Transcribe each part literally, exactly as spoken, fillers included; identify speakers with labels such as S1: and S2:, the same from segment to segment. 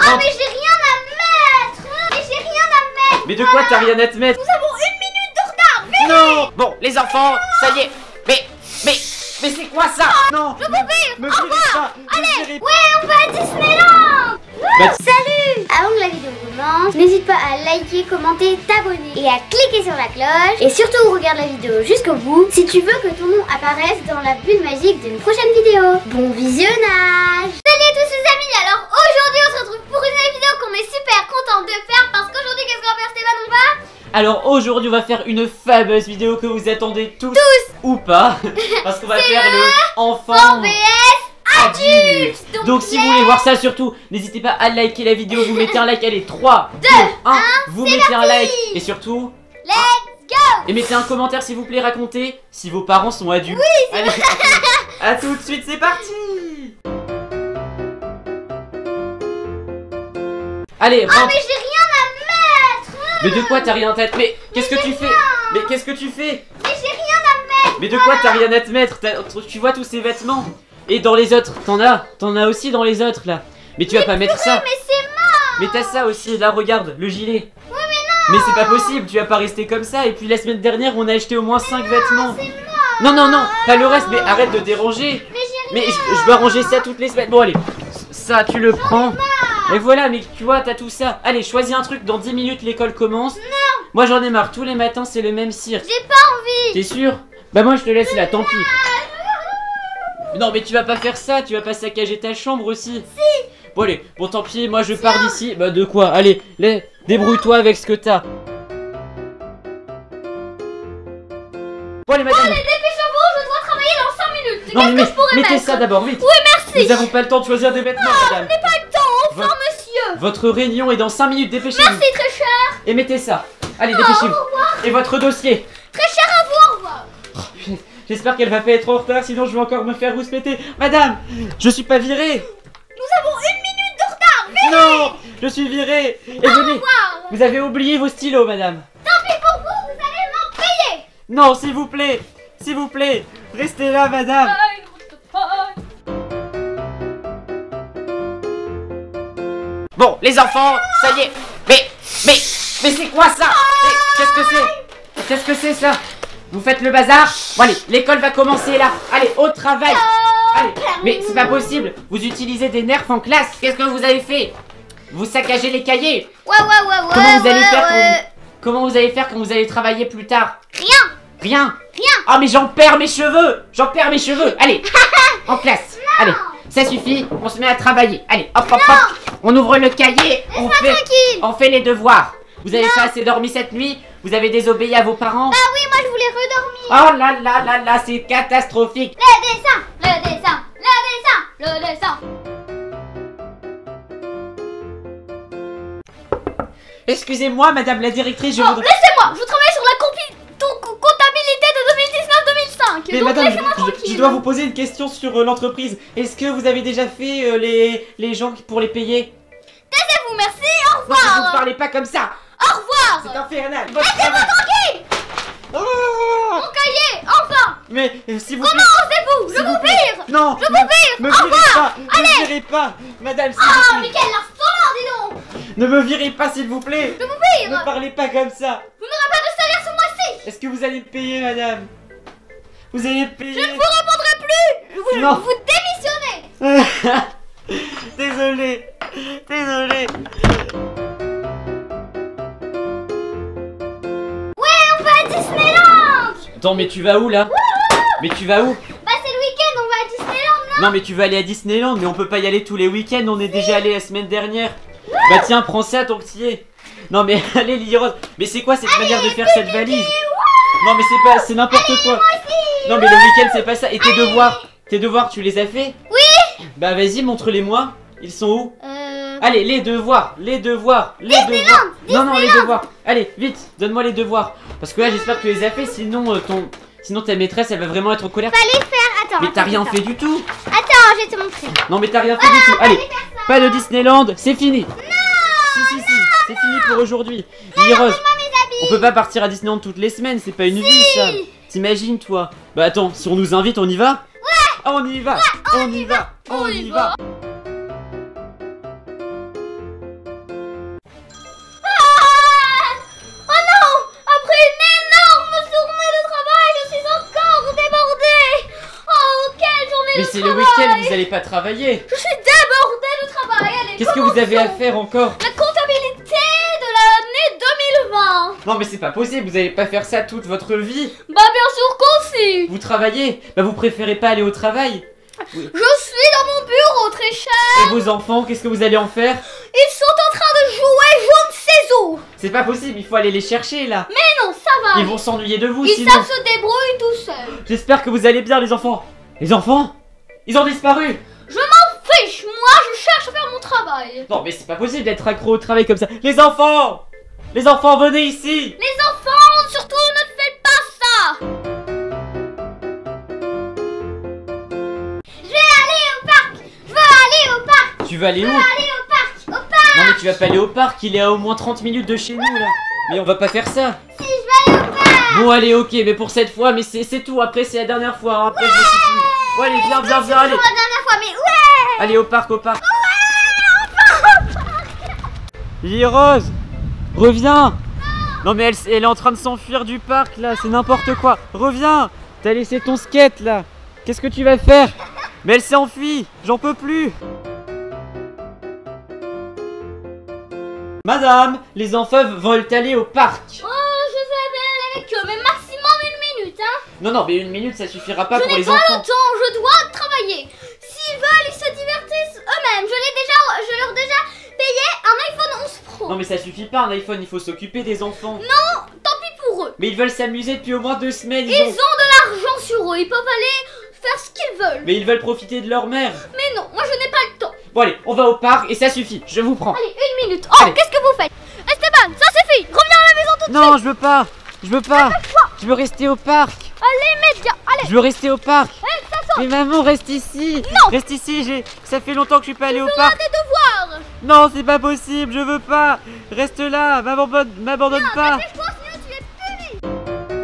S1: rentre.
S2: mais j'ai rien à mettre. Mais j'ai rien à mettre.
S1: Mais de quoi t'as rien à te mettre?
S2: Nous avons une minute de retard. Vite.
S1: Non. Bon, les enfants, ça y est. Mais, mais, mais c'est quoi ça? Non.
S2: Je peux vivre.
S1: Me
S2: Au
S1: virez
S2: revoir.
S1: pas. Me
S2: Allez.
S1: virez pas.
S2: Ouais, on va à Disneyland.
S1: Bah,
S2: Salut. Avant que la vidéo commence, n'hésite pas à liker, commenter, t'abonner et à cliquer sur la cloche. Et surtout, regarde la vidéo jusqu'au bout si tu veux que ton nom apparaisse dans la bulle magique d'une prochaine vidéo. Bon visionnage. Salut à tous les amis. Alors aujourd'hui, on se retrouve pour une nouvelle vidéo qu'on est super content de faire parce qu'aujourd'hui, qu'est-ce qu'on va faire, Stéphane? On va
S1: Alors aujourd'hui on va faire une fameuse vidéo que vous attendez tous,
S2: Tous.
S1: ou pas. Parce qu'on va faire le, enfant
S2: en V S adulte.
S1: adulte. Donc si vous voulez voir ça surtout, n'hésitez pas à liker la vidéo, vous mettez un like, allez trois, deux, un, vous mettez un like. Et surtout,
S2: Let's go.
S1: et mettez un commentaire s'il vous plaît, racontez si vos parents sont adultes.
S2: Oui,
S1: allez, à tout de suite, c'est parti. Allez,
S2: Ah
S1: rentre.
S2: mais j'ai rien à mettre.
S1: Mais de quoi t'as rien à te mettre? Mais qu'est-ce que tu fais? Mais qu'est-ce que tu fais?
S2: Mais j'ai rien à mettre.
S1: Mais de quoi t'as rien à te mettre? T'as- Tu vois tous ces vêtements? Et dans les autres, t'en as? T'en as aussi dans les autres là. Mais tu vas pas mettre ça.
S2: Mais c'est mort.
S1: Mais t'as ça aussi, là regarde, le gilet.
S2: Oui mais non.
S1: Mais c'est pas possible, tu vas pas rester comme ça. Et puis la semaine dernière, on a acheté au moins cinq vêtements.
S2: C'est mort.
S1: Non, non, non, pas le reste, mais arrête de déranger.
S2: Mais j'ai
S1: Mais
S2: rien.
S1: je, je dois ranger ça toutes les semaines. Bon allez, ça tu le prends. Et voilà, mais tu vois, t'as tout ça. Allez, choisis un truc, dans dix minutes l'école commence.
S2: Non.
S1: Moi j'en ai marre, tous les matins c'est le même cirque.
S2: J'ai pas envie.
S1: T'es sûr? Bah moi je te laisse là, tant pis. Non mais tu vas pas faire ça, tu vas pas saccager ta chambre aussi.
S2: Si.
S1: Bon allez, bon tant pis, moi je pars d'ici. Bah de quoi? Allez, les- débrouille-toi avec ce que t'as. Bon allez madame.
S2: Allez, dépêchez-vous, je dois travailler dans cinq minutes.
S1: Non mais
S2: Qu'est-ce que
S1: met-
S2: je pourrais
S1: mettez
S2: mettre?
S1: ça d'abord, vite.
S2: Oui, merci.
S1: Nous avons pas le temps de choisir des vêtements madame.
S2: Je n'ai pas le temps, enfin
S1: Votre-
S2: monsieur.
S1: Votre réunion est dans cinq minutes, dépêchez-vous.
S2: Merci très cher.
S1: Et mettez ça. Allez,
S2: Au
S1: dépêchez-vous.
S2: revoir.
S1: Et votre dossier.
S2: Très cher à vous, au revoir.
S1: J'espère qu'elle va pas être en retard, sinon je vais encore me faire rouspéter. Madame, je suis pas viré.
S2: Nous avons une minute de retard. Vite.
S1: Non, je suis viré. Et
S2: Au
S1: venez,
S2: revoir.
S1: vous avez oublié vos stylos madame.
S2: Tant pis pour vous, vous allez m'en payer.
S1: Non, s'il vous plaît, s'il vous plaît, restez là madame. Bon, les enfants, ça y est. Mais, mais, mais c'est quoi ça? Mais Qu'est-ce que c'est? Qu'est-ce que c'est ça? Vous faites le bazar? Bon allez, l'école va commencer là. Allez, au travail. Allez, mais c'est pas possible. Vous utilisez des nerfs en classe. Qu'est-ce que vous avez fait? Vous saccagez les cahiers.
S2: Ouais, ouais, ouais, ouais.
S1: Comment vous allez
S2: ouais,
S1: faire quand
S2: ouais.
S1: vous... Comment vous allez faire quand vous allez travailler plus tard?
S2: Rien.
S1: Rien.
S2: Rien.
S1: Ah mais j'en perds mes cheveux. J'en perds mes cheveux. Allez, en classe. Allez, ça suffit. On se met à travailler. Allez, hop, hop, hop. On ouvre le cahier. On
S2: Laisse-moi
S1: fait,
S2: tranquille.
S1: on fait les devoirs. Vous avez pas assez dormi cette nuit? Vous avez désobéi à vos parents?
S2: Bah oui, moi je voulais redormir.
S1: Oh là là là là, c'est catastrophique.
S2: Le dessin, le dessin, le dessin, le dessin.
S1: Excusez-moi, madame la directrice, je
S2: Bon,
S1: voudrais...
S2: laissez-moi, je travaille sur la compi- ton- comptabilité de deux mille dix-neuf deux mille cinq.
S1: Mais
S2: Donc
S1: madame,
S2: laissez-moi
S1: je, je
S2: tranquille.
S1: dois vous poser une question sur euh, l'entreprise. Est-ce que vous avez déjà fait euh, les, les gens pour les payer?
S2: Taisez-vous, merci, au
S1: Non, mais vous ne
S2: revoir.
S1: parlez pas comme ça.
S2: Au revoir.
S1: C'est infernal. Votre
S2: Laissez-moi
S1: travail.
S2: tranquille.
S1: Oh
S2: Mon cahier, enfin.
S1: Mais euh, s'il vous
S2: Comment
S1: plaît...
S2: osez-vous? Je
S1: s'il
S2: vous
S1: plaît.
S2: vire.
S1: Non,
S2: Je vous
S1: me-
S2: vire.
S1: Me
S2: Au
S1: virez
S2: revoir.
S1: pas.
S2: Allez.
S1: Ne virez pas. Madame, s'il
S2: Ah,
S1: vous
S2: mais
S1: plaît.
S2: quel harcèlement, dis donc.
S1: Ne me virez pas, s'il vous plaît.
S2: Je vous
S1: Ne
S2: vire.
S1: parlez pas comme ça.
S2: Vous n'aurez pas de salaire ce mois-ci.
S1: Est-ce que vous allez me payer, madame? Vous allez me payer?
S2: Je ne vous répondrai plus. Vous,
S1: Non.
S2: vous démissionnez.
S1: Désolé. Désolé.
S2: Ouais, on va à Disneyland.
S1: Attends, mais tu vas où là? Mais tu vas où?
S2: Bah c'est le week-end, on va à Disneyland, non?
S1: Non mais tu vas aller à Disneyland, mais on peut pas y aller tous les week-ends, on est déjà allé la semaine dernière. Bah tiens, prends ça tant que t'y es. Non mais allez Lily Rose, mais c'est quoi cette manière de faire cette valise? Non mais c'est pas, c'est n'importe quoi. Non mais le week-end c'est pas ça. Et tes devoirs, tes devoirs tu les as fait?
S2: Oui.
S1: Bah vas-y, montre-les-moi. Ils sont où?
S2: Euh...
S1: Allez, les devoirs, les devoirs, les devoirs. Non non, les devoirs. Allez, vite, donne-moi les devoirs. Parce que là j'espère que tu les as fait, sinon euh, ton... Sinon ta maîtresse elle va vraiment être en colère.
S2: Fallait faire, attends.
S1: Mais t'as
S2: attends,
S1: rien
S2: attends.
S1: fait du tout.
S2: Attends, je vais te montrer.
S1: Non mais t'as rien fait du tout. Allez,
S2: Fallait faire ça.
S1: pas de Disneyland, c'est fini.
S2: Non.
S1: Si si si, c'est fini pour aujourd'hui. Lily Rose,
S2: Moi mes habits.
S1: on peut pas partir à Disneyland toutes les semaines, c'est pas une vie ça. T'imagines toi? Bah attends, si on nous invite, on y va? Ouais. On y va, on y va, on y va. vous allez pas travailler.
S2: Je suis débordée de travail. Allez,
S1: Qu'est-ce que vous avez à faire encore?
S2: La comptabilité de l'année deux mille vingt.
S1: Non mais c'est pas possible, vous allez pas faire ça toute votre vie.
S2: Bah bien sûr qu'on si.
S1: Vous travaillez? Bah vous préférez pas aller au travail?
S2: Je suis dans mon bureau, très cher.
S1: Et vos enfants, qu'est-ce que vous allez en faire?
S2: Ils sont en train de jouer je ne sais où.
S1: C'est pas possible, il faut aller les chercher là.
S2: Mais non, ça va.
S1: Ils vont s'ennuyer de vous
S2: Ils
S1: sinon.
S2: savent se débrouiller tout seuls.
S1: J'espère que vous allez bien les enfants. Les enfants? Ils ont disparu.
S2: Je m'en fiche, moi je cherche à faire mon travail.
S1: Non mais c'est pas possible d'être accro au travail comme ça. Les enfants! Les enfants, venez ici!
S2: Les enfants, surtout ne faites pas ça. Je vais aller au parc. Je veux aller au parc.
S1: Tu vas aller
S2: Je
S1: où?
S2: veux aller au parc. Au parc.
S1: Non mais tu vas pas aller au parc, il est à au moins trente minutes de chez nous là. Mais on va pas faire ça.
S2: Si, je vais aller au parc.
S1: Bon allez, ok, mais pour cette fois, mais c'est tout, après c'est la dernière fois, hein. Après je sais plus. Bon allez, viens, viens, viens, allez.
S2: Pour la dernière fois, mais ouais.
S1: Allez au parc, au parc. Lily Rose, reviens. Non mais elle, elle est en train de s'enfuir du parc là, c'est n'importe quoi. Reviens. T'as laissé ton skate là. Qu'est-ce que tu vas faire? Mais elle s'est enfuie, j'en peux plus. Madame, les enfants veulent aller au parc.
S2: Oh, je vais aller avec eux, mais maximum une minute, hein.
S1: Non, non, mais une minute ça suffira pas
S2: Je
S1: pour
S2: n'ai
S1: les
S2: pas
S1: enfants.
S2: le temps, je dois travailler. S'ils veulent, ils se divertissent eux-mêmes. Je l'ai déjà, je leur ai déjà payé un iPhone onze Pro.
S1: Non mais ça suffit pas un iPhone, il faut s'occuper des enfants.
S2: Non, tant pis pour eux.
S1: Mais ils veulent s'amuser depuis au moins deux semaines.
S2: Ils ont de l'argent sur eux, ils peuvent aller faire ce qu'ils veulent.
S1: Mais ils veulent profiter de leur mère.
S2: Mais non, moi je n'ai pas le temps.
S1: Bon allez, on va au parc et ça suffit, je vous prends.
S2: Allez, une minute. Oh,
S1: Allez.
S2: qu'est-ce que vous faites? Esteban, ça suffit. Reviens à la maison tout de
S1: Non, je veux pas. Je veux pas. Je veux rester au parc.
S2: suite. Allez, média, allez.
S1: Je veux rester au parc.
S2: Allez, ça sort.
S1: Mais maman, reste ici.
S2: Non.
S1: Reste ici, j'ai ça fait longtemps que je suis pas allé au
S2: Tu
S1: parc.
S2: feras des devoirs.
S1: Non, c'est pas possible, je veux pas. Reste là, m'abandonne m'abandonne pas.
S2: Dépêche-toi, sinon tu es puni.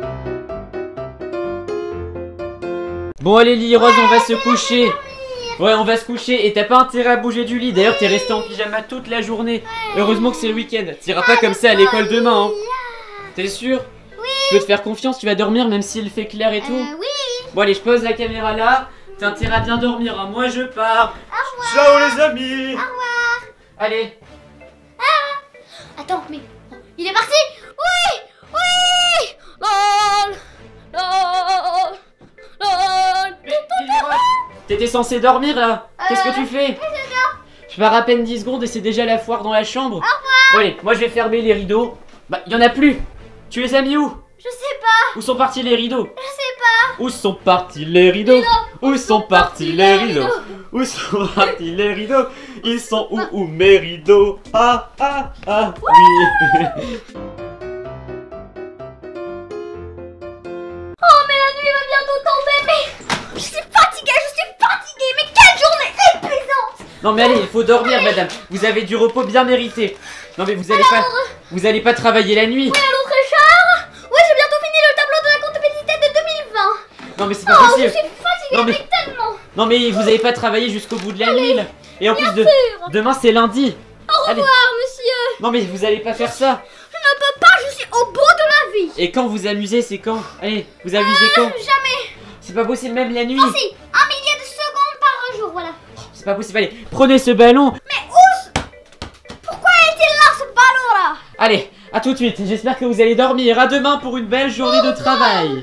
S1: Bon allez Lily Rose, on va se coucher. Ouais, on va se coucher et t'as pas intérêt à bouger du lit. D'ailleurs, t'es resté en pyjama toute la journée. Heureusement que c'est le week-end. T'iras pas comme ça à l'école demain, hein. T'es sûr? Oui. Je peux te faire confiance, tu vas dormir même s'il fait clair et tout.
S2: Euh, oui.
S1: Bon allez, je pose la caméra là. T'as intérêt à bien dormir, hein. Moi je pars. Ciao les amis.
S2: Au revoir.
S1: Allez.
S2: Attends, mais oh, il est parti. Oui, oui. Lol, lol, lol.
S1: Mais, Lily Rose, t'étais censé dormir là. Qu'est-ce que tu fais? Je pars à peine dix secondes et c'est déjà la foire dans la chambre. Au revoir. Bon allez, moi je vais fermer les rideaux. Bah, y en a plus. Tu les as mis où?
S2: Je sais pas,
S1: Où sont partis les rideaux?
S2: je sais pas.
S1: Où sont partis les rideaux?
S2: Rideaux.
S1: Où sont partis les rideaux? Où sont partis les rideaux? Ils sont où, où mes rideaux? Ah, ah, ah, oui.
S2: Oh, mais la nuit va bientôt tomber, mais je suis fatiguée, je suis fatiguée, mais quelle journée épuisante.
S1: Non mais allez, il faut dormir madame. Vous avez du repos bien mérité. Non mais vous allez pas, vous allez pas travailler la nuit.
S2: Oui, allô Richard. Oui, j'ai bientôt fini le tableau de la comptabilité de deux mille vingt.
S1: Non mais c'est pas
S2: Oh, je
S1: possible.
S2: suis fatiguée,
S1: Non, mais-
S2: mais tellement.
S1: Non mais vous avez pas travaillé jusqu'au bout de la nuit là. Et en plus de,
S2: sûr.
S1: demain c'est lundi.
S2: Au
S1: Allez.
S2: revoir, monsieur.
S1: Non mais vous allez pas faire ça.
S2: Je ne peux pas, je suis au bout de la vie.
S1: Et quand vous amusez, c'est quand? Allez, vous amusez quand?
S2: Jamais.
S1: C'est pas possible même la nuit.
S2: Oh si, un millier de secondes par jour, voilà.
S1: C'est pas possible. Allez, prenez ce ballon.
S2: Mais où? Pourquoi est-il là, ce ballon-là?
S1: Allez, à tout de suite. J'espère que vous allez dormir. À demain pour une belle journée de travail.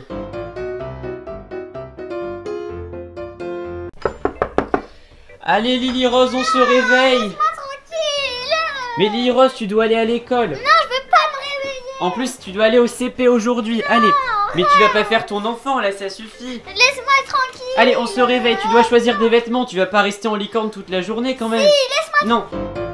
S1: Allez Lily Rose, on se réveille.
S2: Laisse-moi tranquille.
S1: Mais Lily Rose, tu dois aller à l'école.
S2: Non, je veux pas me réveiller.
S1: En plus, tu dois aller au C P aujourd'hui. Allez. Mais tu vas pas faire ton enfant là, ça suffit.
S2: Laisse-moi tranquille.
S1: Allez, on se réveille. Tu dois choisir des vêtements. Tu vas pas rester en licorne toute la journée quand même.
S2: Si, laisse-moi.
S1: Non.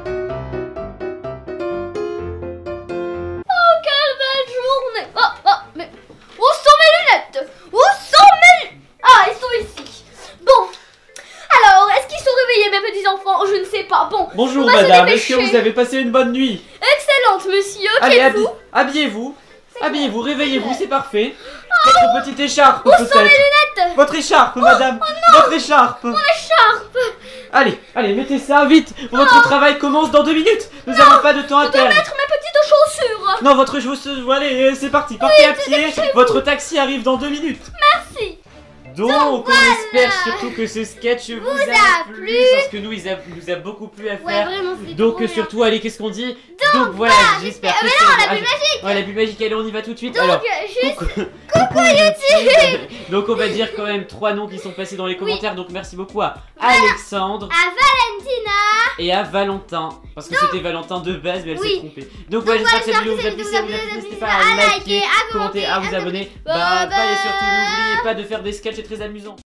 S2: Oh, quelle belle journée. Oh, oh, mais où sont mes lunettes? Où sont mes... Ah, ils sont ici. Bon. Alors, est-ce qu'ils sont réveillés, mes petits enfants? Je ne sais pas. Bon.
S1: Bonjour
S2: on va se
S1: madame, est-ce que
S2: dépêcher.
S1: vous avez passé une bonne nuit?
S2: Excellente, monsieur.
S1: Allez,
S2: Qui
S1: habi-
S2: êtes-vous?
S1: habillez-vous. Habillez-vous, réveillez-vous,
S2: Ouais.
S1: c'est parfait. Votre petite écharpe
S2: Où sont mes
S1: peut-être.
S2: lunettes?
S1: Votre écharpe, madame. Votre écharpe.
S2: Écharpe.
S1: Allez, allez, mettez ça vite. Votre travail commence dans deux minutes. Nous n'avons pas de temps à
S2: Je dois
S1: perdre.
S2: mettre mes petites chaussures.
S1: Non, votre chaussure, allez, c'est parti. Partez à pied. Votre taxi arrive dans deux minutes.
S2: Merci.
S1: Donc,
S2: Donc,
S1: on
S2: voilà.
S1: espère surtout que ce sketch vous,
S2: Vous
S1: a,
S2: a
S1: plu,
S2: plu.
S1: parce que nous, il a, nous a beaucoup plu à
S2: Ouais,
S1: faire.
S2: vraiment, c'était
S1: Donc,
S2: trop bien.
S1: surtout, allez, qu'est-ce qu'on dit? Donc, voilà, j'espère que
S2: Mais
S1: c'est-
S2: non, la
S1: ah,
S2: bulle magique.
S1: Ouais, la bulle magique, allez, on y va tout de suite.
S2: Donc,
S1: Alors,
S2: juste...
S1: coucou, coucou YouTube. Donc, on va dire quand même trois noms qui sont passés dans les commentaires. Donc, merci beaucoup à
S2: Voilà.
S1: Alexandre
S2: À Valentina.
S1: et à Valentin. Parce que c'était Valentin de base, mais elle
S2: Oui.
S1: s'est trompée. Donc, voilà, j'espère que cette vidéo vous a plu. Si elle vous a plu, n'hésitez pas à liker, à commenter, à vous abonner. Bye bye, et surtout, n'oubliez pas de faire des sketchs, c'est très amusant.